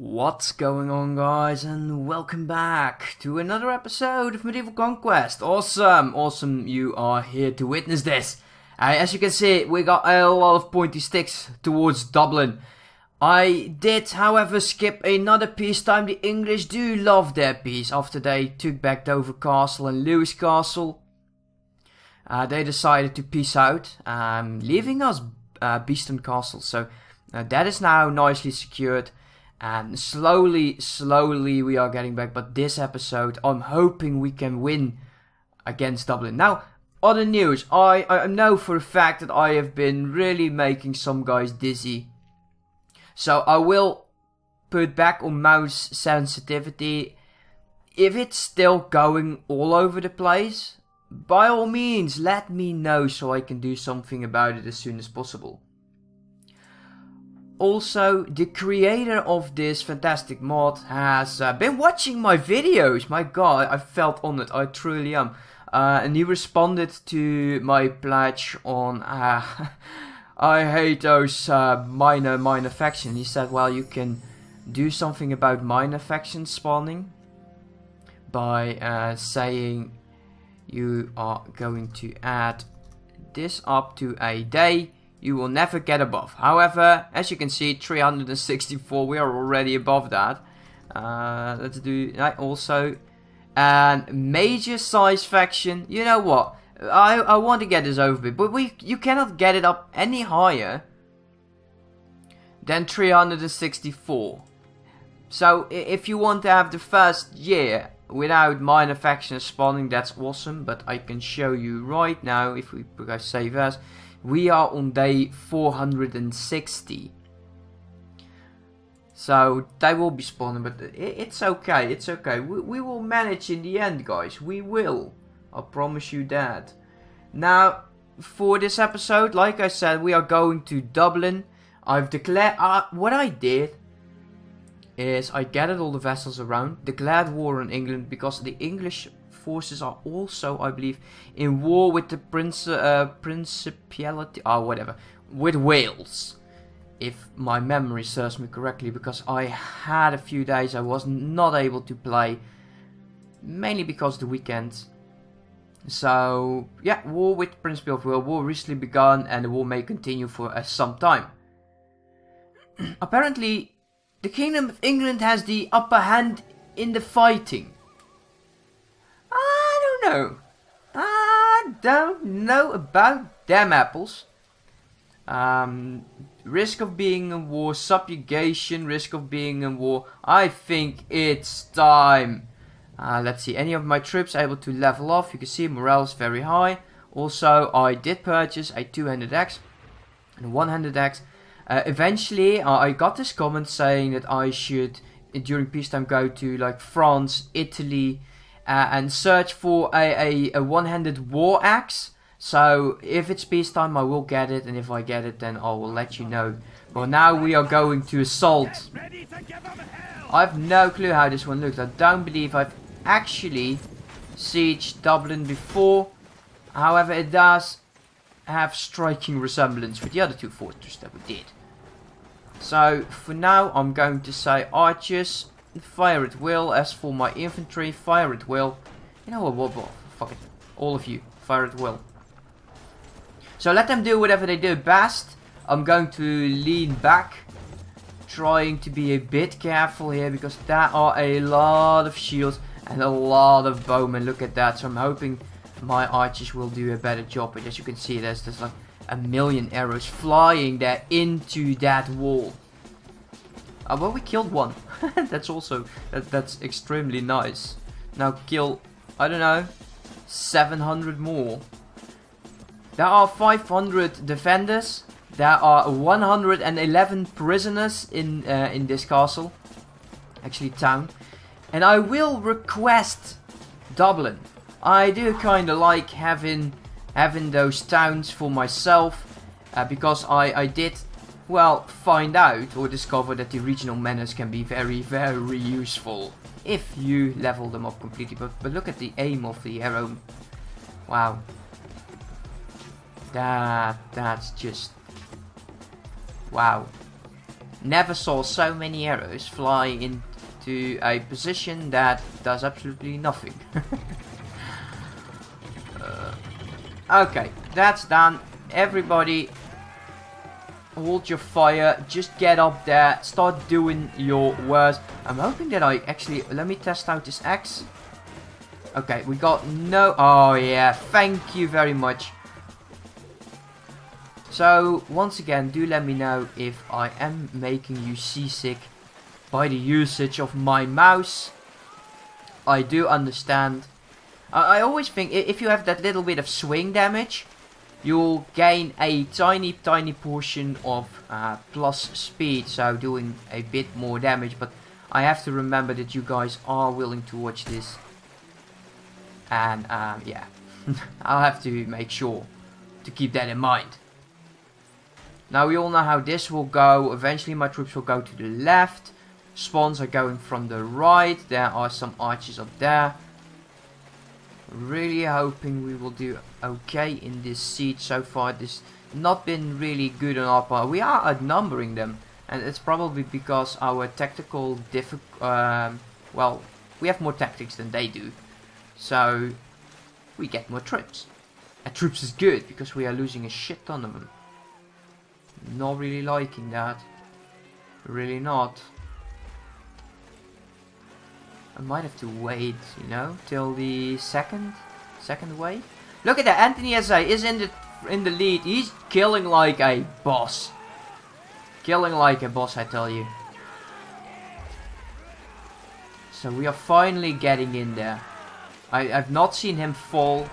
What's going on, guys, and welcome back to another episode of Medieval Conquest. Awesome you are here to witness this. As you can see, we got a lot of pointy sticks towards Dublin. I did, however, skip another peacetime. The English do love their peace. After they took back Dover Castle and Lewis Castle, they decided to peace out, leaving us Beeston Castle. So that is now nicely secured. And slowly we are getting back. But this episode, I'm hoping we can win against Dublin. Now, other news. I know for a fact that I have been really making some guys dizzy. So I will put back on mouse sensitivity. If it's still going all over the place, by all means, let me know so I can do something about it as soon as possible. Also, the creator of this fantastic mod has been watching my videos. My god, I felt honored, I truly am. And he responded to my pledge on I hate those minor factions. He said, well, you can do something about minor factions spawning by saying you are going to add this up to a day. You will never get above. However, as you can see, 364, we are already above that. Let's do that also. And major size faction, you know what? I want to get this over with, but you cannot get it up any higher than 364. So if you want to have the first year without minor factions spawning, that's awesome. But I can show you right now, if we save as. We are on day 460. So they will be spawning, but it's okay, it's okay. We will manage in the end, guys. We will. I promise you that. Now, for this episode, like I said, we are going to Dublin. I've declared... what I did is I gathered all the vessels around, declared war on England, because the English forces are also, I believe, in war with the Principality, whatever, with Wales, if my memory serves me correctly, because I had a few days I was not able to play, mainly because of the weekend. So yeah, war with Principality of Wales, war recently begun, and the war may continue for some time. Apparently, the Kingdom of England has the upper hand in the fighting. I don't know about them apples. Risk of being in war, subjugation, risk of being in war. I think it's time. Let's see, any of my troops able to level off. You can see morale is very high. Also, I did purchase a two-handed axe and a one-handed axe. Eventually, I got this comment saying that I should, during peacetime, go to like France, Italy, and search for a one-handed war axe. So if it's peacetime, I will get it, and if I get it, then I will let you know. But now we are going to assault. I have no clue how this one looks. I don't believe I've actually sieged Dublin before. However, it does have striking resemblance with the other two fortresses that we did. So for now, I'm going to say archers, fire at will. As for my infantry, fire at will. You know what, fuck it. All of you, fire at will. So let them do whatever they do best. I'm going to lean back, trying to be a bit careful here, because there are a lot of shields and a lot of bowmen. Look at that. So I'm hoping my archers will do a better job. But as you can see, there's like a million arrows flying there into that wall. Well, we killed one. That's also, that's extremely nice. Now kill, I don't know, 700 more. There are 500 defenders. There are 111 prisoners in this castle. Actually, town. And I will request Dublin. I do kind of like having those towns for myself. Because I did, well, find out or discover that the regional menus can be very, very useful if you level them up completely. But look at the aim of the arrow. Wow. That's just... wow. Never saw so many arrows fly into a position that does absolutely nothing. Okay, that's done. Everybody, hold your fire. Just get up there. Start doing your worst. I'm hoping that I actually... Let me test out this axe. Okay, we got no... Oh, yeah. Thank you very much. So, once again, do let me know if I am making you seasick by the usage of my mouse. I do understand. I always think if you have that little bit of swing damage, you'll gain a tiny portion of plus speed, so doing a bit more damage. But I have to remember that you guys are willing to watch this. And yeah, I'll have to make sure to keep that in mind. Now we all know how this will go. Eventually my troops will go to the left. Spawns are going from the right. There are some archers up there. Really hoping we will do okay in this siege so far. This not been really good on our part. We are outnumbering them, and it's probably because our tactical well, we have more tactics than they do, so we get more troops. And troops is good because we are losing a shit ton of them. Not really liking that. Really not. I might have to wait, you know, till the second wave. Look at that, Anthony SA is in the lead. He's killing like a boss. Killing like a boss, I tell you. So we are finally getting in there. I've not seen him fall.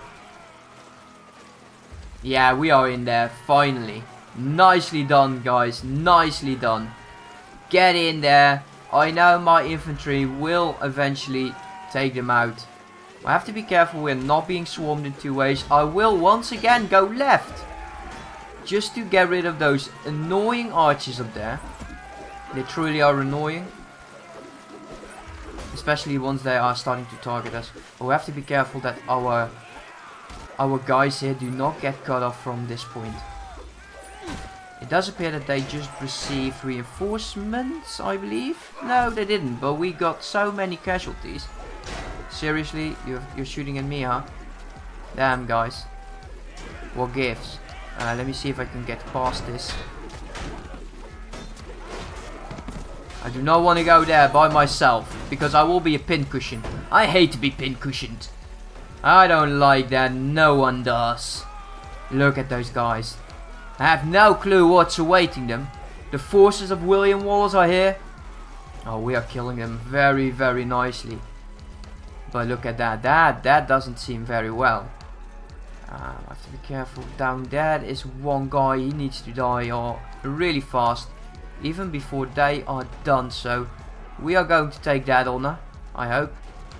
Yeah, we are in there, finally. Nicely done, guys. Nicely done. Get in there. I know my infantry will eventually take them out. I have to be careful we're not being swarmed in two ways. I will once again go left. Just to get rid of those annoying archers up there. They truly are annoying. Especially once they are starting to target us. But we have to be careful that our guys here do not get cut off from this point. It does appear that they just received reinforcements, I believe. No, they didn't, but we got so many casualties. Seriously, you're shooting at me, huh? Damn, guys. What gives? Let me see if I can get past this. I do not want to go there by myself, because I will be a pincushion. I hate to be pincushioned. I don't like that, no one does. Look at those guys. I have no clue what's awaiting them. The forces of William Wallace are here. Oh, we are killing them very, very nicely. But look at that. That doesn't seem very well. I have to be careful. Down there is one guy. He needs to die really fast. Even before they are done. So we are going to take that honor. I hope.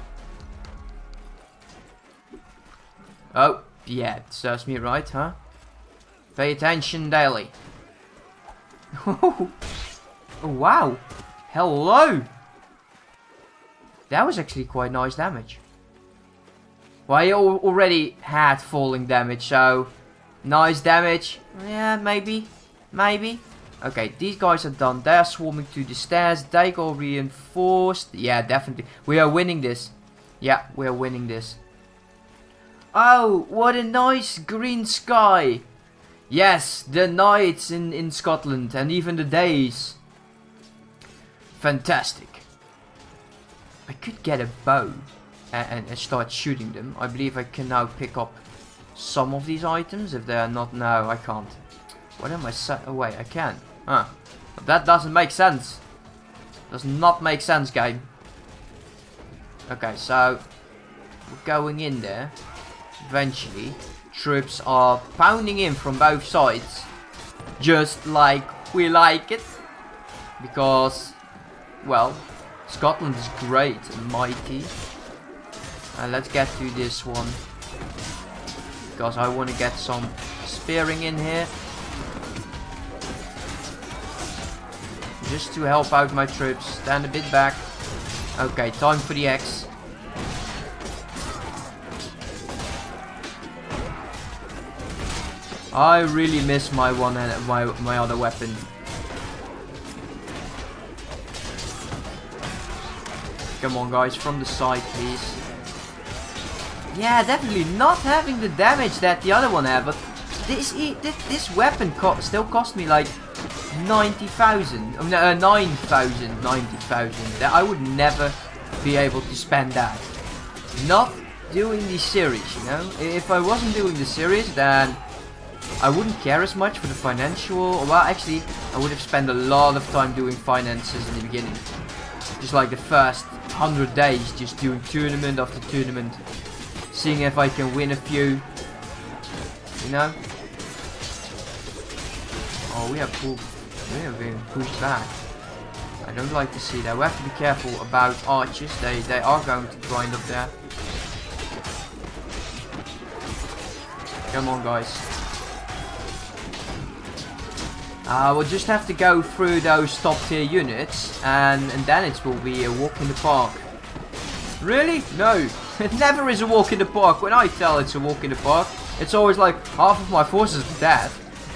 Oh, yeah. It serves me right, huh? Pay attention, Daily. Oh, wow. Hello. That was actually quite nice damage. Well, he already had falling damage, so nice damage. Yeah, maybe. Maybe. Okay, these guys are done. They are swarming to the stairs. They go reinforced. Yeah, definitely. We are winning this. Yeah, we are winning this. Oh, what a nice green sky. Yes, the nights in Scotland and even the days. Fantastic. I could get a bow and start shooting them. I believe I can now pick up some of these items if they are not... No, I can't. What am I saying? Oh wait, I can. Huh. But that doesn't make sense. Does not make sense, game. Okay, so we're going in there. Eventually. Troops are pounding in from both sides. Just like we like it. Because, well, Scotland is great and mighty. Let's get to this one. Because I want to get some spearing in here. Just to help out my troops. Stand a bit back. Okay, time for the axe. I really miss my other weapon. Come on, guys, from the side, please. Yeah, definitely not having the damage that the other one had, but this weapon still cost me like 90,000. 90,000. I would never be able to spend that. Not doing the series, you know. If I wasn't doing the series, then I wouldn't care as much for the financial. Well, actually, I would have spent a lot of time doing finances in the beginning. Just like the first 100 days, just doing tournament after tournament. Seeing if I can win a few. You know? Oh, we are being pushed back. I don't like to see that. We have to be careful about archers. They are going to grind up there. Come on, guys. We'll just have to go through those top tier units, and then it will be a walk in the park. Really? No. It never is a walk in the park. When I tell it's a walk in the park, it's always like half of my forces are dead.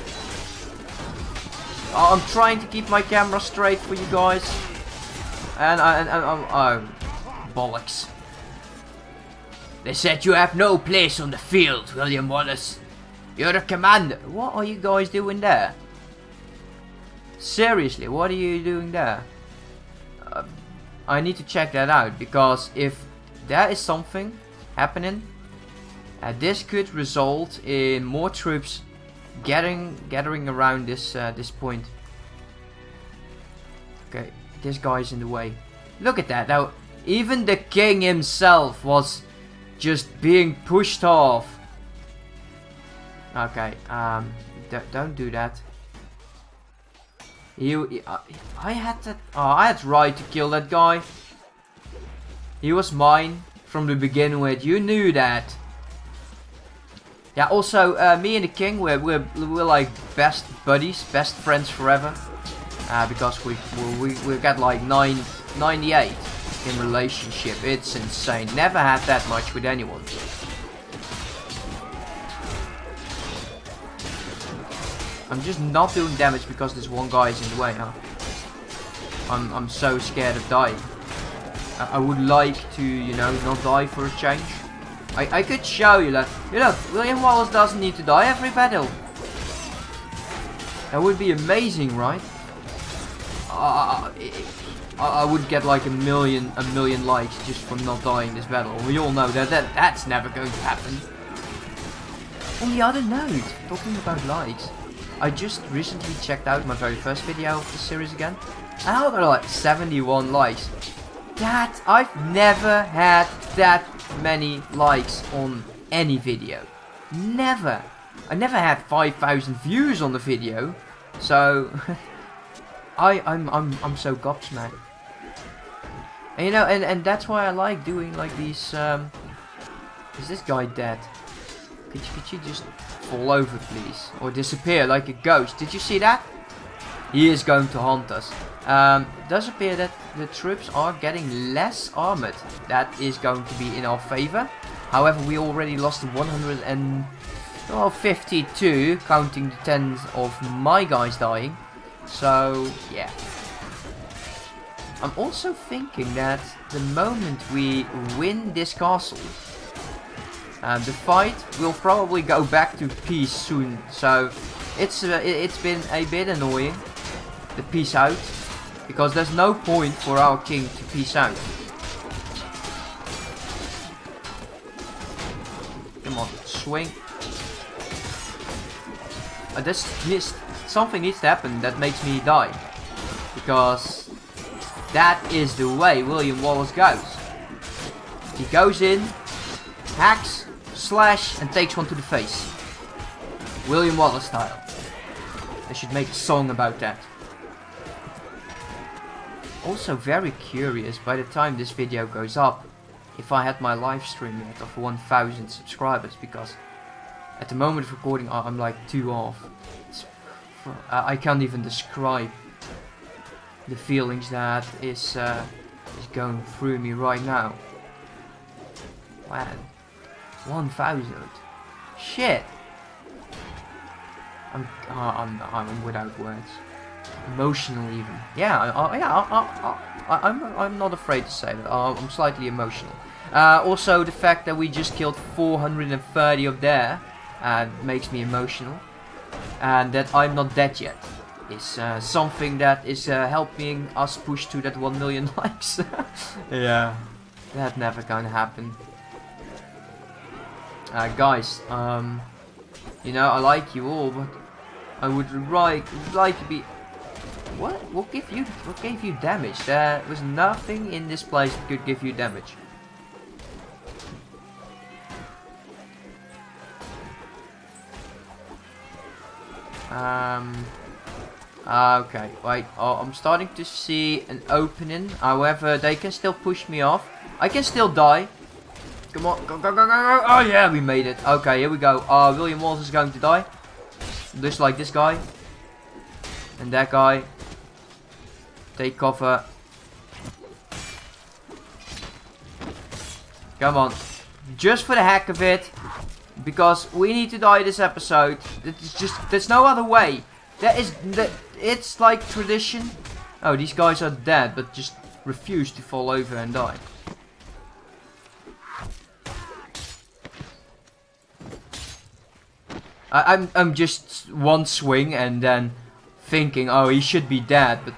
I'm trying to keep my camera straight for you guys. And oh, bollocks. They said you have no place on the field, William Wallace. You're a commander. What are you guys doing there? Seriously, what are you doing there? I need to check that out, because if there is something happening, this could result in more troops gathering around this point. Okay, this guy's in the way. Look at that. Now, even the king himself was just being pushed off. Okay, don't do that. I had that. Oh, I had right to kill that guy. He was mine from the beginning with. You knew that. Yeah. Also, me and the king, we're like best buddies, best friends forever. Because we got like 98 in relationship. It's insane. Never had that much with anyone. I'm just not doing damage because this one guy is in the way, huh? I'm so scared of dying. I would like to, you know, not die for a change. I could show you that. You know, William Wallace doesn't need to die every battle. That would be amazing, right? I would get like a million likes just from not dying this battle. We all know that's never going to happen. On the other note, talking about likes, I just recently checked out my very first video of the series again, and I got like 71 likes. That I've never had that many likes on any video. Never. I never had 5,000 views on the video, so I'm so gobsmacked. And you know, and that's why I like doing like these. Is this guy dead? Could you just fall over, please, or disappear like a ghost? Did you see that? He is going to haunt us. It does appear that the troops are getting less armored. That is going to be in our favor. However, we already lost 152, counting the 10 of my guys dying. So, yeah. I'm also thinking that the moment we win this castle, the fight will probably go back to peace soon. So, it's been a bit annoying, the peace out, because there's no point for our king to peace out. Come on, swing. Something needs to happen that makes me die, because that is the way William Wallace goes. He goes in, hacks, slash, and takes one to the face. William Wallace style. They should make a song about that. Also very curious, by the time this video goes up, if I had my live stream yet of 1,000 subscribers, because at the moment of recording I'm like 2 off. I can't even describe the feelings that is going through me right now. Man, 1,000. Shit. I'm without words. Emotional even. Yeah, I'm not afraid to say that. I'm slightly emotional. Also, the fact that we just killed 430 of there makes me emotional. And that I'm not dead yet is something that is helping us push to that 1 million likes. Yeah, that never gonna happen. Guys, you know, I like you all, but I would like to be... What gave you damage? There was nothing in this place that could give you damage. Okay, wait, I'm starting to see an opening. However, they can still push me off. I can still die. Come on, go, go, go, go, go. Oh yeah, we made it. Okay, here we go. William Wallace is going to die. Just like this guy. And that guy. Take cover. Come on. Just for the heck of it. Because we need to die this episode. It's just, there's no other way. It's like tradition. Oh, these guys are dead, but just refuse to fall over and die. I'm just one swing and then thinking, oh, he should be dead, but...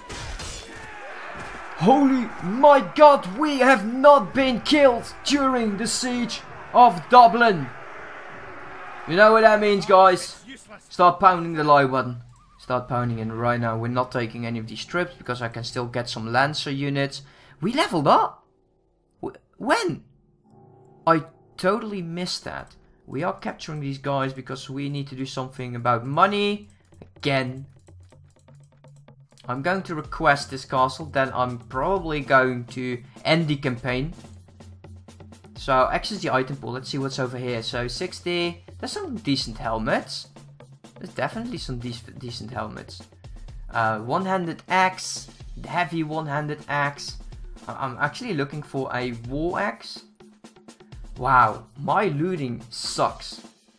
Holy my god, we have not been killed during the siege of Dublin. You know what that means, guys? Start pounding the like button. Start pounding it right now. We're not taking any of these trips because I can still get some Lancer units. We leveled up? When? I totally missed that. We are capturing these guys because we need to do something about money. Again. I'm going to request this castle. Then I'm probably going to end the campaign. So, access the item pool. Let's see what's over here. So, 60. There's some decent helmets. There's definitely some decent helmets. One-handed axe. Heavy one-handed axe. I'm actually looking for a war axe. Wow, my looting sucks.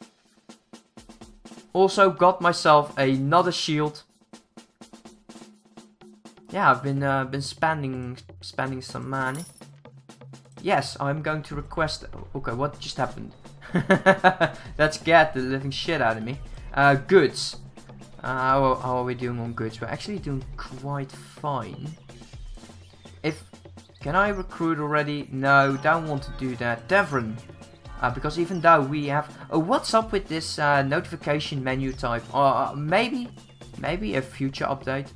Also got myself another shield. Yeah, I've been spending some money. Yes, I'm going to request. Okay, what just happened? That scared the living shit out of me. Goods. How are we doing on goods? We're actually doing quite fine. Can I recruit already? No, don't want to do that. Devon. Because even though we have... Oh, what's up with this notification menu type? Maybe a future update.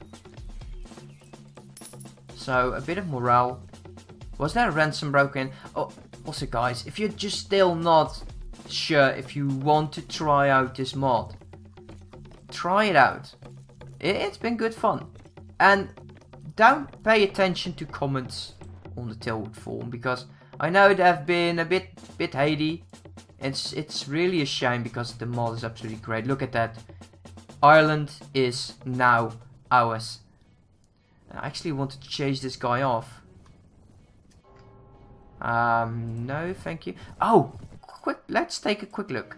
So, a bit of morale. Was there a ransom broken? Oh, also guys, if you're just still not sure if you want to try out this mod, try it out. It's been good fun. And don't pay attention to comments on the Tilwood forum, because I know they have been a bit hatey. It's really a shame because the mod is absolutely great. Look at that. Ireland is now ours. I actually wanted to chase this guy off. No, thank you. Oh, quick, let's take a quick look.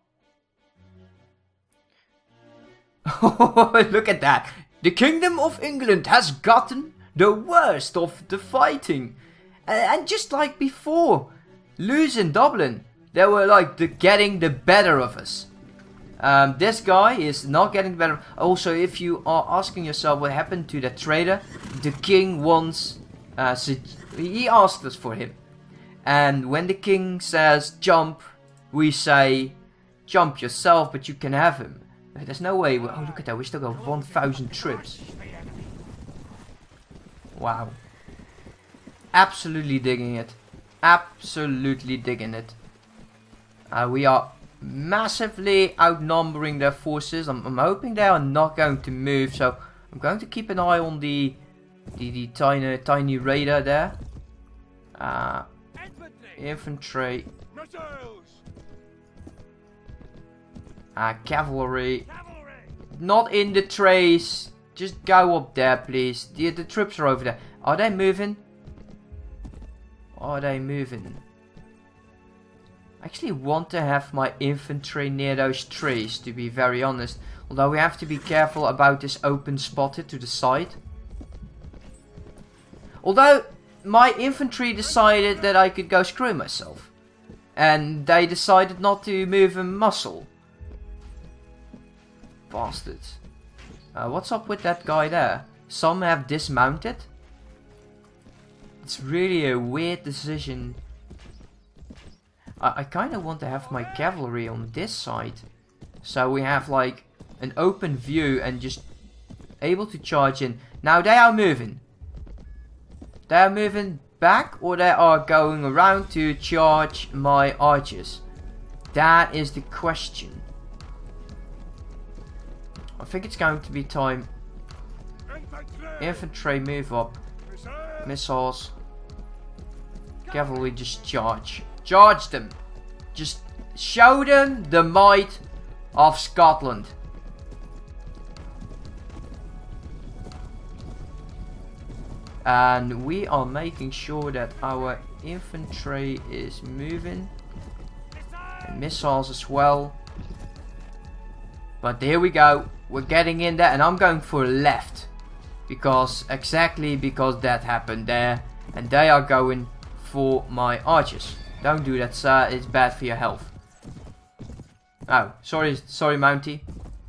Look at that. The Kingdom of England has gotten the worst of the fighting. And just like before, losing Dublin, they were like getting the better of us. This guy is not getting better. Also, if you are asking yourself what happened to that trader, the king once, he asked us for him. And when the king says jump, we say jump yourself, but you can have him. There's no way. Oh, look at that. We still got 1,000 trips. Wow. Absolutely digging it. Absolutely digging it. We are massively outnumbering their forces. I'm hoping they are not going to move, so I'm going to keep an eye on the tiny radar there. Infantry. Cavalry. Not in the trays. Just go up there, please. The troops are over there. Are they moving? Are they moving? I actually want to have my infantry near those trees, to be very honest. Although we have to be careful about this open spot here to the side. Although, my infantry decided that I could go screw myself. And they decided not to move a muscle. Bastards. What's up with that guy there? Some have dismounted. It's really a weird decision. I kind of want to have my cavalry on this side. So we have like an open view and just able to charge in. Now they are moving. They are moving back, or they are going around to charge my archers. That is the question. I think it's going to be time. Infantry move up. Missiles. Cavalry just charge. Charge them. Just show them the might of Scotland. And we are making sure that our infantry is moving. And missiles as well. But here we go. We're getting in there, and I'm going for left. Because that happened there. And they are going for my archers. Don't do that, sir. It's bad for your health. Oh, sorry, Mountie.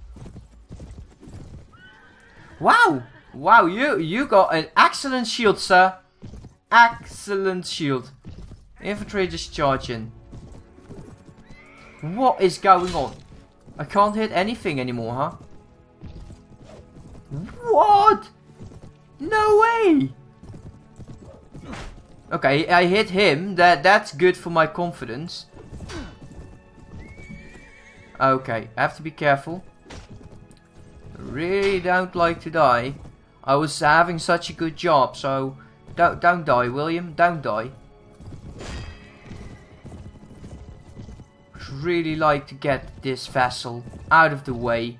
Wow! Wow, you got an excellent shield, sir. Excellent shield. Infantry just charging. What is going on? I can't hit anything anymore, huh? What? No way! Okay, I hit him. That's good for my confidence. Okay, I have to be careful. I really don't like to die. I was having such a good job, so don't die, William. Don't die. I'd really like to get this vessel out of the way.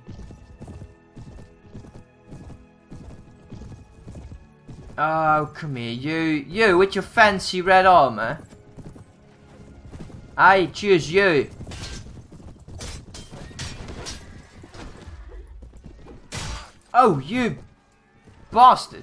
Oh, come here, you with your fancy red armor. I choose you. Oh, you bastard.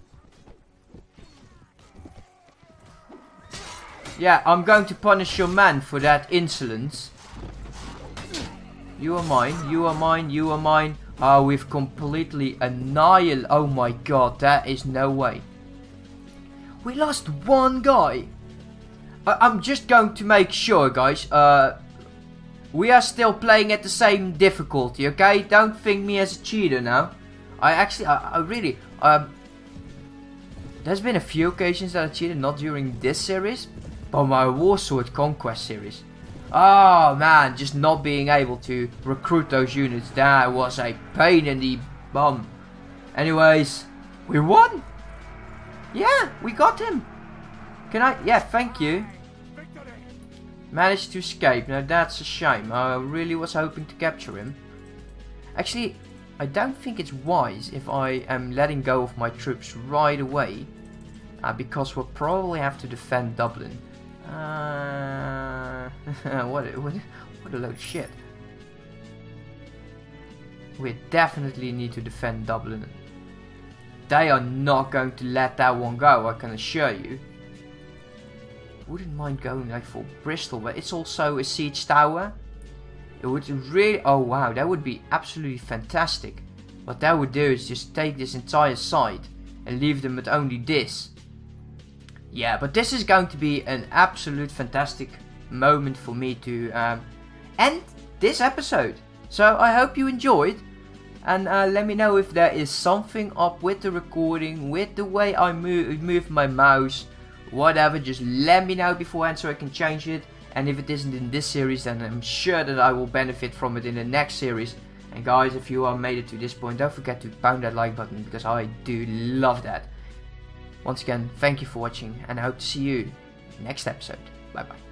Yeah, I'm going to punish your man for that insolence. You are mine, you are mine, you are mine. Oh, we've completely annihilated. Oh my god, that is no way. We lost one guy. I'm just going to make sure, guys. We are still playing at the same difficulty, okay? Don't think me as a cheater now. I really... there's been a few occasions that I cheated, not during this series, but my Warsword Conquest series. Oh man, just not being able to recruit those units, that was a pain in the bum. Anyways, we won! Yeah, we got him! Can I? Yeah, thank you. Managed to escape, now that's a shame. I really was hoping to capture him. Actually, I don't think it's wise if I am letting go of my troops right away. Because we'll probably have to defend Dublin. What a load of shit. We definitely need to defend Dublin. They are not going to let that one go, I can assure you. Wouldn't mind going like for Bristol, but it's also a siege tower. It would really... Oh wow, that would be absolutely fantastic. What that would do is just take this entire side and leave them with only this. Yeah, but this is going to be an absolute fantastic moment for me to end this episode. So I hope you enjoyed. And let me know if there is something up with the recording, with the way I move my mouse, whatever. Just let me know beforehand so I can change it. And if it isn't in this series, then I'm sure that I will benefit from it in the next series. And guys, if you are made it to this point, don't forget to pound that like button, because I do love that. Once again, thank you for watching, and I hope to see you next episode. Bye bye.